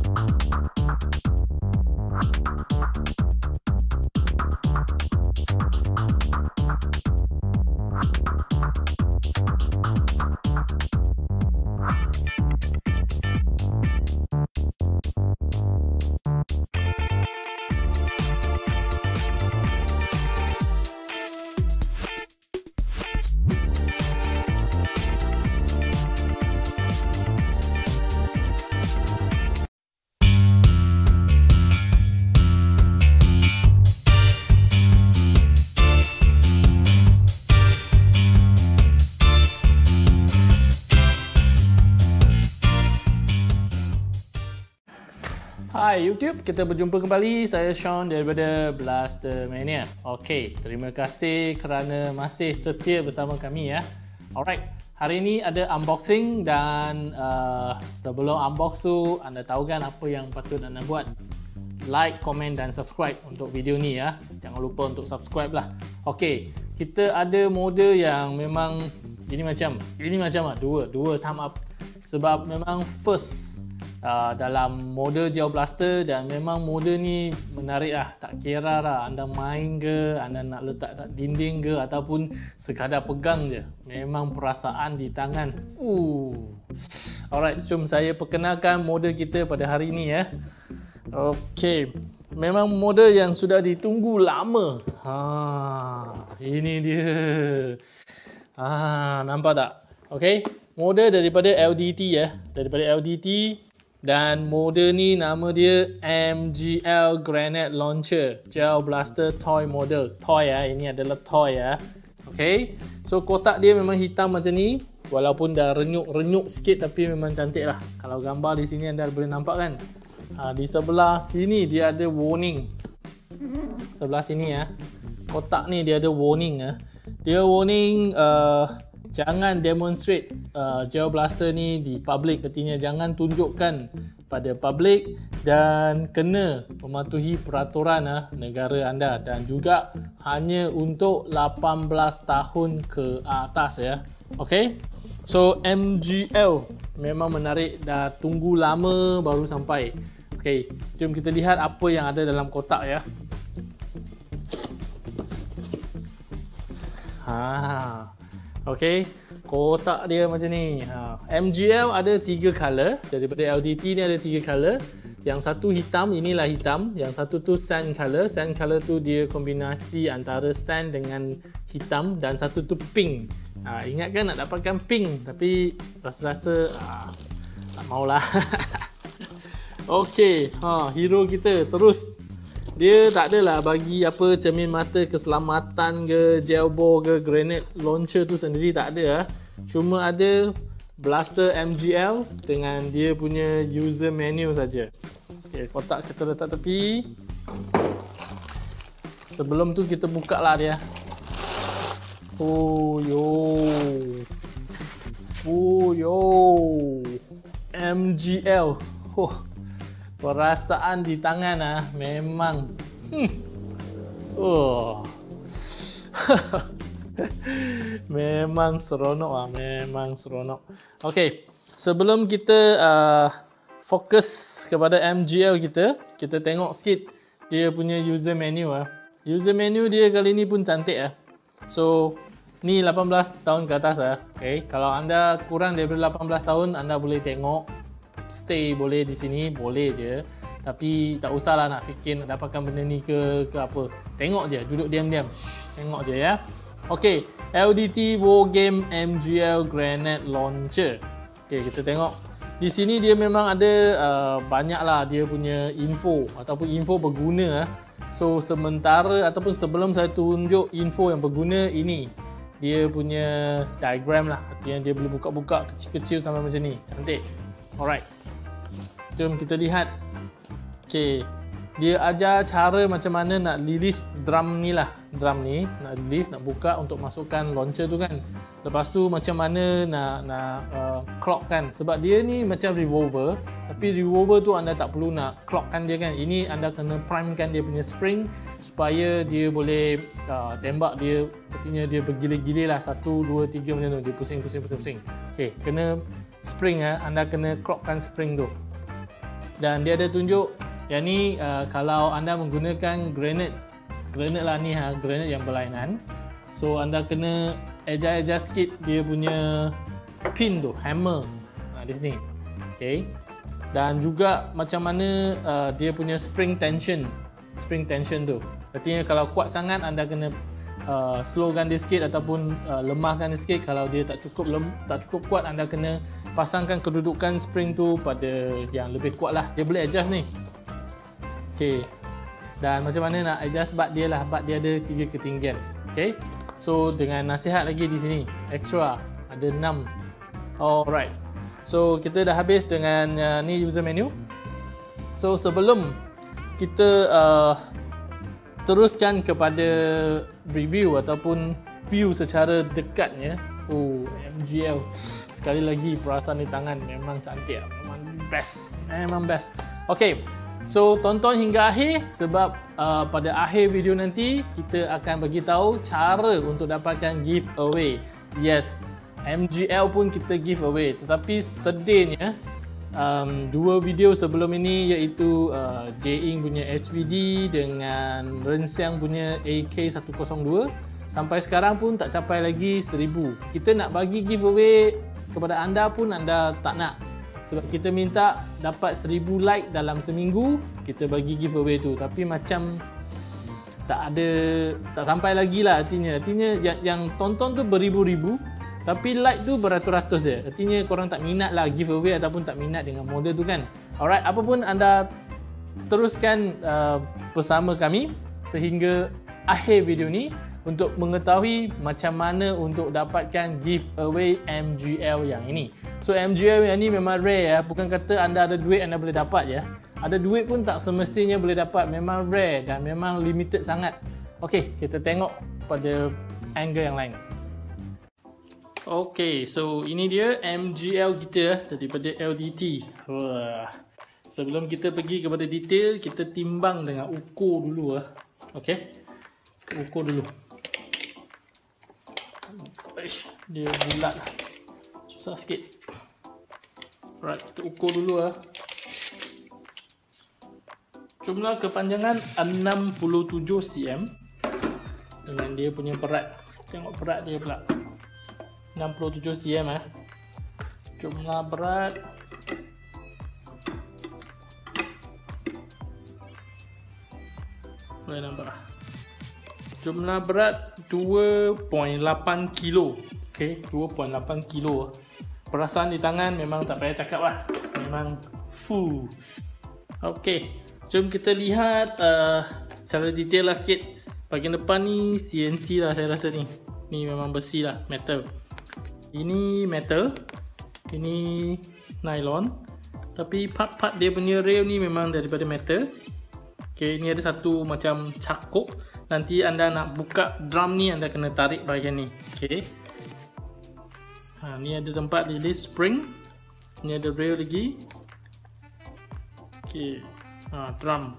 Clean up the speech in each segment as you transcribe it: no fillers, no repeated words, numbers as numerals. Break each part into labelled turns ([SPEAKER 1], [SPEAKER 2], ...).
[SPEAKER 1] Hai YouTube, kita berjumpa kembali. Saya Sean daripada Blaster Mania. Okey, terima kasih kerana masih setia bersama kami ya. Alright, hari ini ada unboxing dan sebelum unbox tu, anda tahu kan apa yang patut anda buat? Like, komen dan subscribe untuk video ni ya. Jangan lupa untuk subscribe lah. Okey, kita ada model yang memang ini macam dua thumb up sebab memang first dalam model Gel Blaster dan memang model ni menarik lah. Tak kira lah anda main ke, anda nak letak kat dinding ke ataupun sekadar pegang je, memang perasaan di tangan. Alright, jom saya perkenalkan model kita pada hari ni ya. Okey, memang model yang sudah ditunggu lama. Ini dia. Nampak tak? Okey, model daripada LDT ya, daripada LDT. Dan model ni nama dia MGL Granite Launcher Gel Blaster Toy Model. Toy ya, ini adalah toy ya. Okay, so kotak dia memang hitam macam ni. Walaupun dah renyuk-renyuk sikit tapi memang cantik lah. Kalau gambar di sini anda boleh nampak kan. Di sebelah sini dia ada warning. Sebelah sini ya, kotak ni dia ada warning ya. Dia warning jangan demonstrate Gel Blaster ni di public, artinya jangan tunjukkan pada public dan kena mematuhi peraturan negara anda dan juga hanya untuk 18 tahun ke atas ya. Okay, so MGL memang menarik, dah tunggu lama baru sampai. Okay, jom kita lihat apa yang ada dalam kotak ya. Okay, kotak dia macam ni. MGL ada 3 color. Daripada LDT ni ada 3 color. Yang satu hitam, inilah hitam. Yang satu tu sand color. Sand color tu dia kombinasi antara sand dengan hitam. Dan satu tu pink. Ingat kan nak dapatkan pink, tapi rasa-rasa tak maulah. Okey, hero kita terus. Dia tak adalah bagi apa cermin mata keselamatan ke, gel ball ke, granite launcher tu sendiri tak ada. Cuma ada Blaster MGL dengan dia punya user menu saja. Okey, kotak kita letak tepi. Sebelum tu kita buka lah dia. MGL. Perasaan di tangan memang memang seronok memang seronok. Okey, sebelum kita fokus kepada MGL kita tengok sikit dia punya user menu User menu dia kali ni pun cantik So ni 18 tahun ke atas Okay, kalau anda kurang daripada 18 tahun anda boleh tengok, stay boleh di sini, boleh je. Tapi tak usahlah nak fikir nak dapatkan benda ni ke apa. Tengok je, duduk diam-diam. Tengok je ya. Okey, LDT War Game MGL Granite Launcher. Okey, kita tengok. Di sini dia memang ada banyaklah dia punya info ataupun info berguna. So sementara ataupun sebelum saya tunjuk info yang berguna, ini dia punya diagram lah. Artinya dia boleh buka-buka kecil-kecil sampai macam ni. Cantik. Alright. Jom kita lihat. Okay, dia ajar cara macam mana nak release drum ni lah. Drum ni nak release, nak buka untuk masukkan launcher tu kan. Lepas tu macam mana nak clockkan. Sebab dia ni macam revolver, tapi revolver tu anda tak perlu nak clockkan dia kan. Ini anda kena primekan dia punya spring supaya dia boleh tembak dia. Artinya dia bergilir-gilir lah. 1, 2, 3 macam tu. Dia pusing-pusing. Okay, kena spring anda kena clockkan spring tu. Dan dia ada tunjuk yang ni kalau anda menggunakan granate lah ni granate yang berlainan. So anda kena adjust sikit dia punya pin tu, hammer di sini. Okay. Dan juga macam mana dia punya spring tension tu. Artinya kalau kuat sangat anda kena slowkan dia sikit ataupun lemahkan dia sikit. Kalau dia tak cukup kuat, anda kena pasangkan kedudukan spring tu pada yang lebih kuat lah. Dia boleh adjust ni. Okay. Dan macam mana nak adjust bat dia lah. Bat dia ada 3 ketinggian. Okay. So dengan nasihat lagi di sini, extra ada 6. Alright. So kita dah habis dengan ni user menu. So sebelum kita teruskan kepada review ataupun view secara dekatnya. MGL sekali lagi perasan di tangan memang cantik, memang best. Okay, so tonton hingga akhir sebab pada akhir video nanti kita akan bagi tahu cara untuk dapatkan giveaway. Yes, MGL pun kita giveaway, tetapi sedihnya dua video sebelum ini iaitu J-Ink punya SVD dengan Rensiang punya AK102 sampai sekarang pun tak capai lagi 1000. Kita nak bagi giveaway kepada anda pun anda tak nak, sebab kita minta dapat 1000 like dalam seminggu kita bagi giveaway tu, tapi macam tak sampai lagi lah. Artinya yang tonton tu beribu-ribu tapi like tu beratus-ratus je. Artinya korang tak minat lah giveaway ataupun tak minat dengan model tu kan. Alright, apa pun anda teruskan bersama kami sehingga akhir video ni untuk mengetahui macam mana untuk dapatkan giveaway MGL yang ini. So MGL yang ini memang rare ya. Bukan kata anda ada duit anda boleh dapat ya. Ada duit pun tak semestinya boleh dapat. Memang rare dan memang limited sangat. Okey, kita tengok pada angle yang lain. Okay, so ini dia MGL kita daripada LDT. Wah. Sebelum kita pergi kepada detail, kita timbang dengan ukur dulu lah. Okay, ukur dulu. Dia bulat lah, susah sikit. Alright, kita ukur dulu lah. Jumlah kepanjangan 67 cm dengan dia punya berat. Tengok berat dia pula 67 cm. Jumlah berat boleh nampak. Jumlah berat 2.8 kilo. Okay, 2.8 kilo. Perasaan di tangan memang tak payah cakap lah. Memang full. Okay, jom kita lihat secara detail lah sikit. Bahagian depan ni CNC lah saya rasa ni. Ni memang besi lah, metal. Ini metal, ini nylon. Tapi part-part dia punya rail ni memang daripada metal. Okay, ini ada satu macam cakuk. Nanti anda nak buka drum ni, anda kena tarik bahagian ni. Okay. Ni ada tempat release spring. Ni ada rail lagi. Okay. Drum.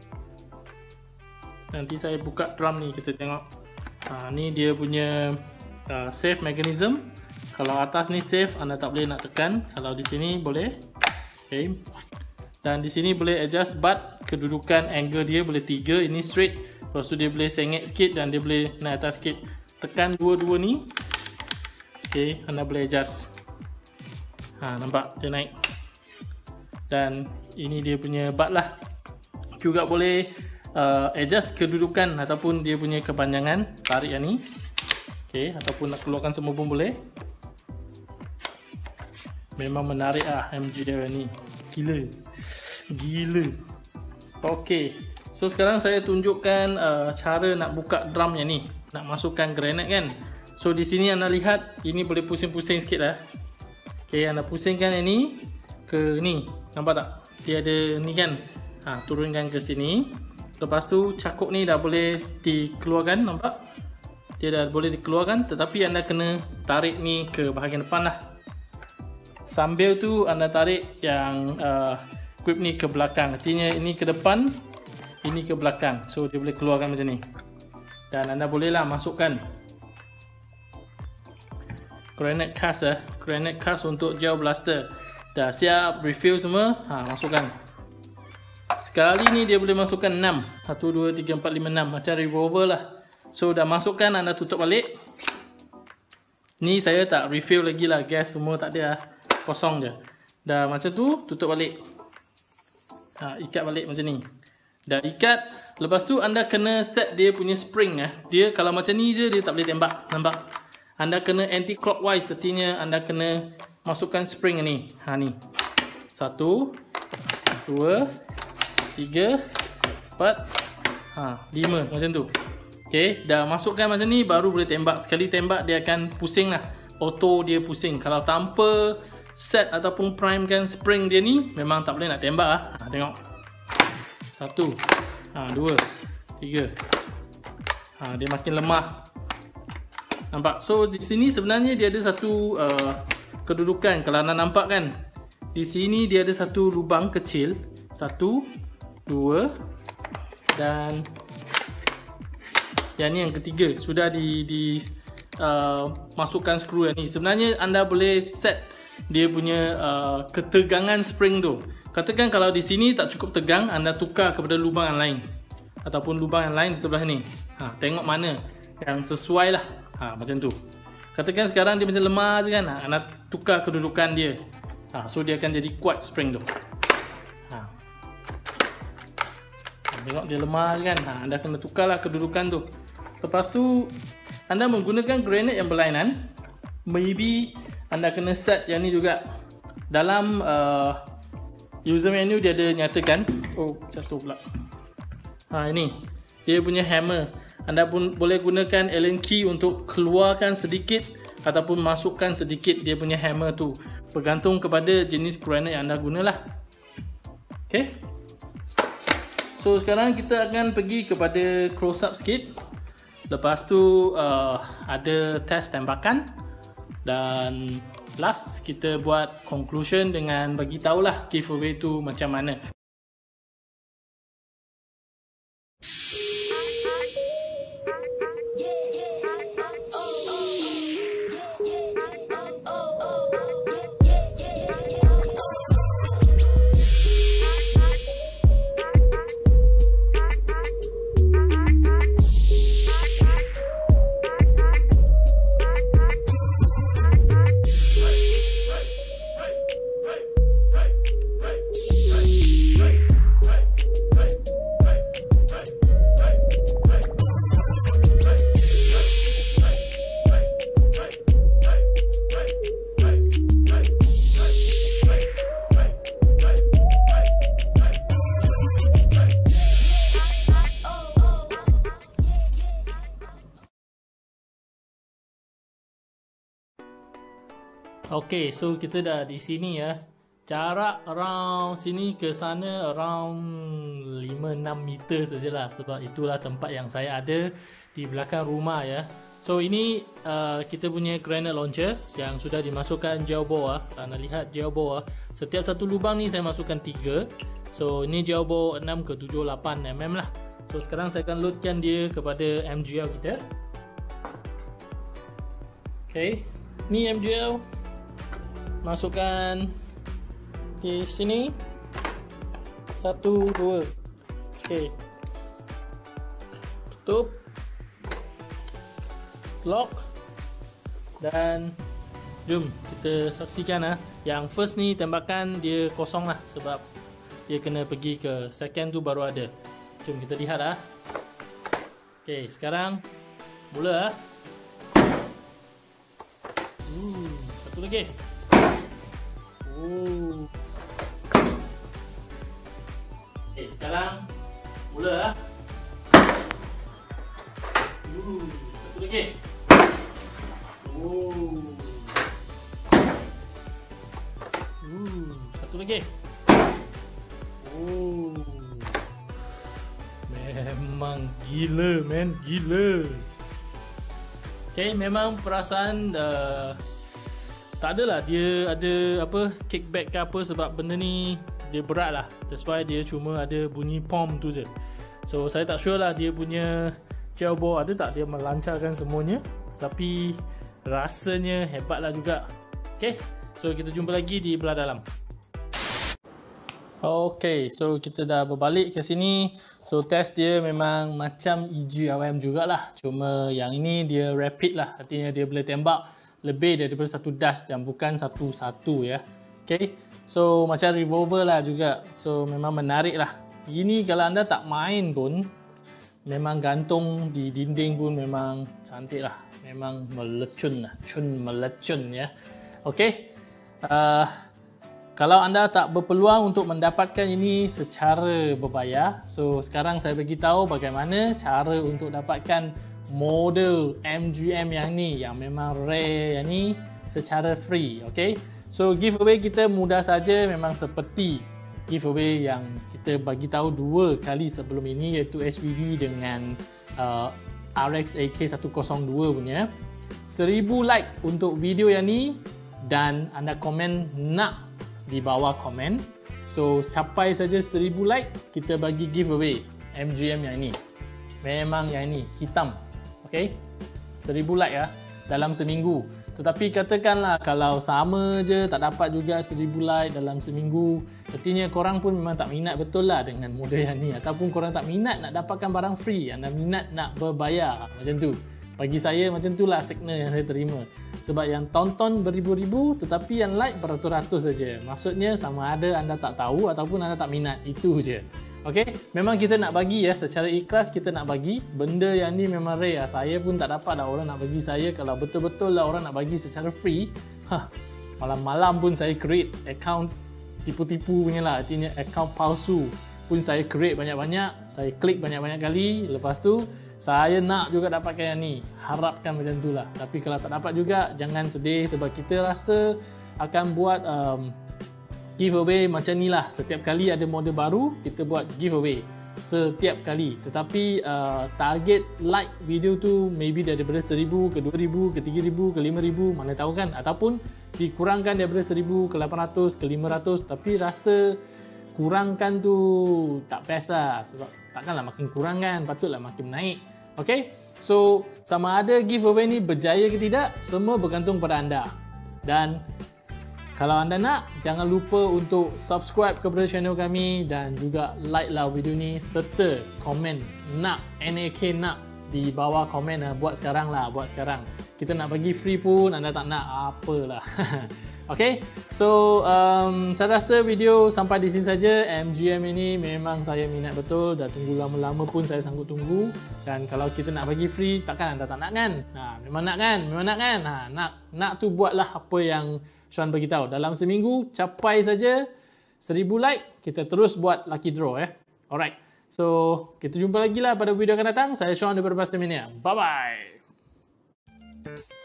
[SPEAKER 1] Nanti saya buka drum ni, kita tengok. Ni dia punya save mechanism. Kalau atas ni save, anda tak boleh nak tekan. Kalau di sini boleh. Okay. Dan di sini boleh adjust butt, kedudukan angle dia boleh 3. Ini straight. Lepas tu dia boleh sengit sikit dan dia boleh naik atas sikit. Tekan dua-dua ni. Okay, anda boleh adjust. Nampak dia naik. Dan ini dia punya butt lah. Juga boleh adjust kedudukan ataupun dia punya kepanjangan. Tarik yang ni. Okay, ataupun nak keluarkan semua pun boleh. Memang menarik lah MGL ni. Gila. Okay, so sekarang saya tunjukkan cara nak buka drum yang ni. Nak masukkan granate kan. So di sini anda lihat, ini boleh pusing-pusing sikit lah. Okay, anda pusingkan yang ni ke ni. Nampak tak? Dia ada ni kan. Turunkan ke sini. Lepas tu cakuk ni dah boleh dikeluarkan. Nampak? Dia dah boleh dikeluarkan. Tetapi anda kena tarik ni ke bahagian depan lah. Sambil tu anda tarik yang grip ni ke belakang. Artinya ini ke depan, ini ke belakang. So dia boleh keluarkan macam ni. Dan anda bolehlah masukkan granate cast Granate cast untuk gel blaster. Dah siap refill semua, masukkan. sekali ni dia boleh masukkan 6. 1, 2, 3, 4, 5, 6. Macam revolver lah. So dah masukkan, anda tutup balik. Ni saya tak refill lagi lah. Gas semua tak ada lah. Kosong je. Dah macam tu, tutup balik. Ikat balik macam ni. Dah ikat. Lepas tu anda kena set dia punya spring. Dia kalau macam ni je, dia tak boleh tembak. Nampak? Anda kena anti-clockwise. Artinya anda kena masukkan spring ni. Ni. 1, 2, 3, 4, 5 macam tu. Okay, dah masukkan macam ni baru boleh tembak. Sekali tembak dia akan pusing lah. Auto dia pusing. Kalau tanpa set ataupun prime kan spring dia ni, memang tak boleh nak tembak lah. Tengok. 1, 2, 3. Dia makin lemah. Nampak? So di sini sebenarnya dia ada satu kedudukan. Kalau anda nampak kan, di sini dia ada satu lubang kecil. 1, 2 dan yang ni yang ketiga. Sudah masukkan skru yang ni. Sebenarnya anda boleh set dia punya ketegangan spring tu. Katakan kalau di sini tak cukup tegang, anda tukar kepada lubang yang lain ataupun lubang yang lain di sebelah ni. Tengok mana yang sesuai lah. Macam tu. Katakan sekarang dia macam lemah je kan, anda tukar kedudukan dia. So dia akan jadi kuat spring tu. Tengok dia lemah kan. Anda kena tukarlah kedudukan tu. Lepas tu anda menggunakan granat yang berlainan. Maybe anda kena set yang ni juga. Dalam user menu dia ada nyatakan. Oh, jatuh pula. Ini dia punya hammer. Anda pun boleh gunakan Allen key untuk keluarkan sedikit ataupun masukkan sedikit dia punya hammer tu. Bergantung kepada jenis granat yang anda gunalah. Okay. So sekarang kita akan pergi kepada close up sikit. Lepas tu ada test tembakan. Dan last kita buat conclusion dengan bagi tahulah giveaway tu macam mana. Okay, so kita dah di sini ya. Jarak around sini ke sana around 5-6 meter sajalah. Sebab itulah tempat yang saya ada di belakang rumah ya. So ini kita punya granate launcher yang sudah dimasukkan gel bore. Anda lihat gel bore. Setiap satu lubang ni saya masukkan 3. So ini gel bore 6 ke 7, 8 mm lah. So sekarang saya akan loadkan dia kepada MGL kita. Okay, ni MGL. Masukkan di sini 1, 2. Okay, tutup, lock, dan jom kita saksikan yang first ni tembakan dia kosong lah sebab dia kena pergi ke second tu baru ada. Jom kita lihat lah. Okay, sekarang mula. Satu lagi. Okay, sekarang mula. Satu lagi. Satu lagi. Memang gila, man, gila. Okay, memang perasaan tak adalah dia ada apa kickback ke apa sebab benda ni dia berat lah. That's why dia cuma ada bunyi pom tu je. So saya tak sure lah dia punya gel bore ada tak dia melancarkan semuanya. Tapi rasanya hebat lah juga. Okay, so kita jumpa lagi di belah dalam. Okay, so kita dah berbalik ke sini. So test dia memang macam EGRM jugalah. Cuma yang ini dia rapid lah. Artinya dia boleh tembak lebih daripada satu dash dan bukan satu-satu ya. Okay, so macam revolver lah juga. So memang menarik lah. Ini kalau anda tak main pun, memang gantung di dinding pun memang cantik lah. Memang melecun lah. Melecun ya. Okay. Kalau anda tak berpeluang untuk mendapatkan ini secara berbayar, so sekarang saya bagi tahu bagaimana cara untuk dapatkan model MGM yang ni, yang memang rare yang ni secara free, okay? So giveaway kita mudah saja, memang seperti giveaway yang kita bagi tahu 2 kali sebelum ini, iaitu HVD dengan RX AK102 punya. 1000 like untuk video yang ni dan anda komen nak di bawah komen. So capai saja 1000 like, kita bagi giveaway MGM yang ini. Memang yang ini hitam. Okay, 1000 like ya dalam seminggu. Tetapi katakanlah kalau sama je tak dapat juga 1000 like dalam seminggu, artinya korang pun memang tak minat betul lah dengan model yang ni, ataupun korang tak minat nak dapatkan barang free, anda minat nak berbayar macam tu. Bagi saya macam itulah signal yang saya terima. Sebab yang tonton beribu-ribu tetapi yang like beratus-ratus saja. Maksudnya sama ada anda tak tahu ataupun anda tak minat. Itu je. Okay? Memang kita nak bagi ya, secara ikhlas kita nak bagi. Benda yang ni memang rare. Saya pun tak dapat lah orang nak bagi saya. Kalau betul-betul lah orang nak bagi secara free, malam-malam pun saya create account tipu-tipu punya lah. Artinya account palsu pun saya create banyak-banyak, saya klik banyak-banyak kali, lepas tu saya nak juga dapatkan yang ni, harapkan macam tu lah. Tapi kalau tak dapat juga, jangan sedih sebab kita rasa akan buat giveaway macam ni lah. Setiap kali ada model baru, kita buat giveaway setiap kali. Tetapi target like video tu maybe daripada 1000 ke 2000 ke 3000 ke 5000, mana tahu kan, ataupun dikurangkan daripada 1000 ke 800 ke 500, tapi rasa kurangkan tu tak best lah, sebab takkanlah makin kurang kan, patutlah makin naik. Okay, so sama ada giveaway ni berjaya ke tidak, semua bergantung pada anda. Dan kalau anda nak, jangan lupa untuk subscribe kepada channel kami dan juga like lah video ni, serta komen nak, NAK nak di bawah komen lah. Buat sekarang lah, buat sekarang. Kita nak bagi free pun anda tak nak, apalah. Okay, so saya rasa video sampai di sini saja. MGM ini memang saya minat betul, dah tunggu lama-lama pun saya sanggup tunggu. Dan kalau kita nak bagi free, takkan anda tak nak kan? Memang nak kan? Memang nak kan? Nak tu buatlah apa yang Sean beritahu. Dalam seminggu capai saja 1000 like, kita terus buat lucky draw ya. Alright, so kita jumpa lagi lah pada video akan datang. Saya Sean daripada Pastamania. Bye bye.